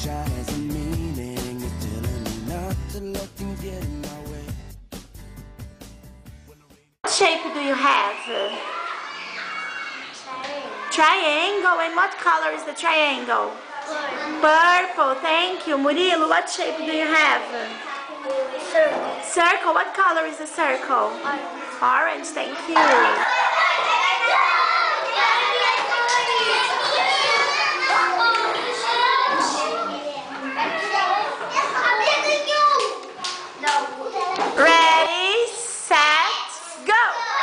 sunshine has a meaning. It's telling me not to let things get in my way. What shape do you have? Triangle. And what color is the triangle? Purple. Thank you. Murilo, what shape do you have? Circle. Circle. What color is the circle? Orange. Thank you. Ready, set, go!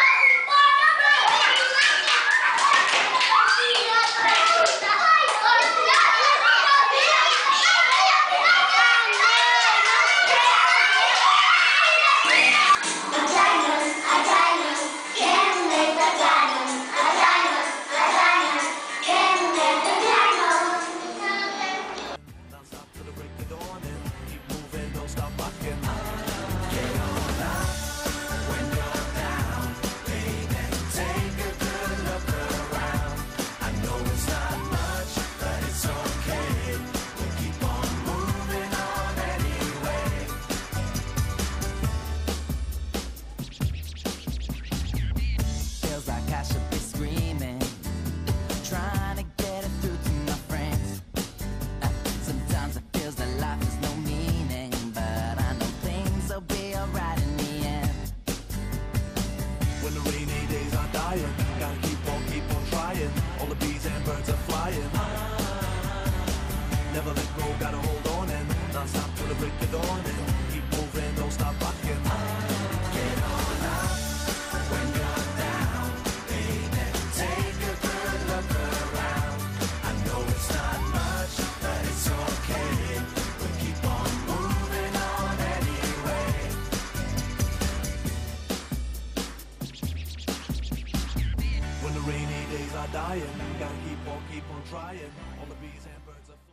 Never let go, gotta hold on and not stop till the break of dawn and keep moving, don't stop rocking. Get on up when you're down, baby. Take a good look around. I know it's not much, but it's okay. We'll keep on moving on anyway. When the rainy days are dying, gotta keep on trying. All the bees and birds are flying.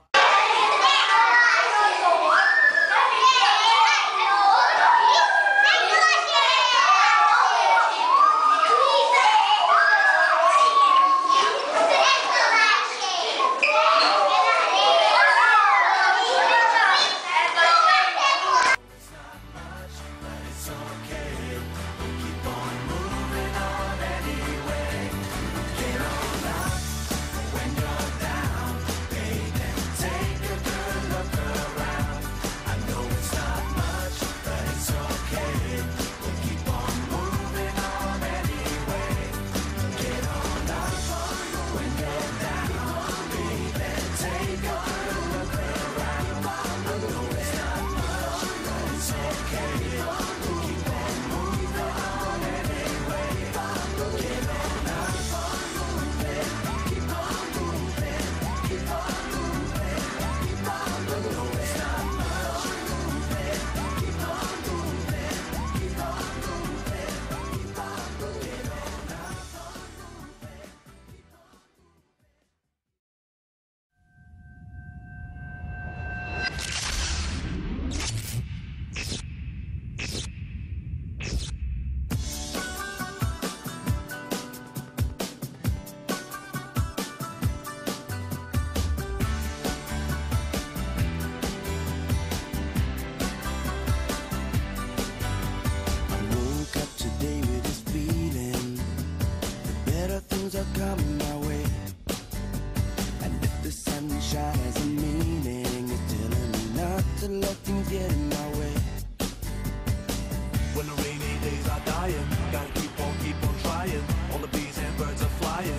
Are coming my way, and if the sunshine has a meaning, it's telling me not to let things get in my way. When the rainy days are dying, gotta keep on trying. All the bees and birds are flying.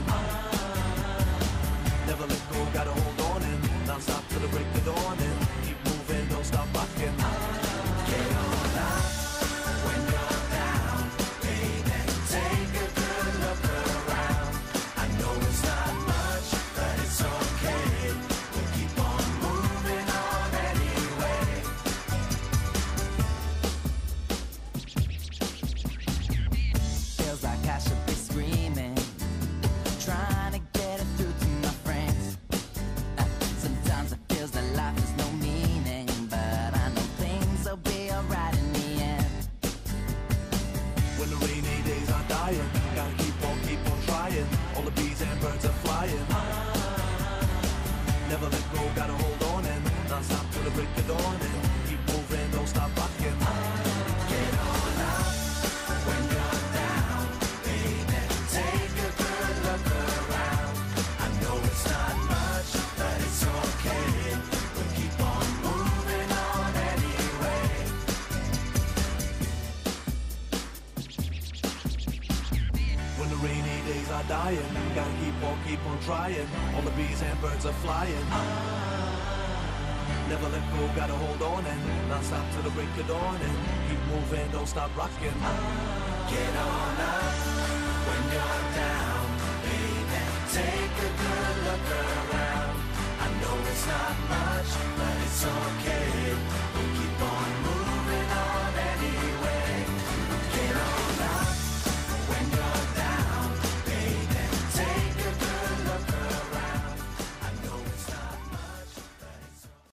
Never let go, gotta hold on and not stop till the break of dawn and keep moving, don't stop rocking. Get on up when you're down, baby. Take a good look around. It's not much, but it's okay. We'll keep on moving on anyway. Feels like I should be screaming, trying to get it through to my friends. Sometimes it feels that life has no meaning, but I know things will be alright in the end. When the rainy days are dying, gotta keep on trying. All the bees and birds are flying. Never let go, gotta hold on and non-stop till the break of dawn, and keep moving, don't stop rocking. Get on up when you're down, baby. Take a good look around. I know it's not much, but it's okay. We'll keep on moving on anyway. When the rainy days are dying, gotta keep on trying. All the bees and birds are flying. Never let go, gotta hold on and non-stop till the break of dawn, and keep moving, don't stop rocking.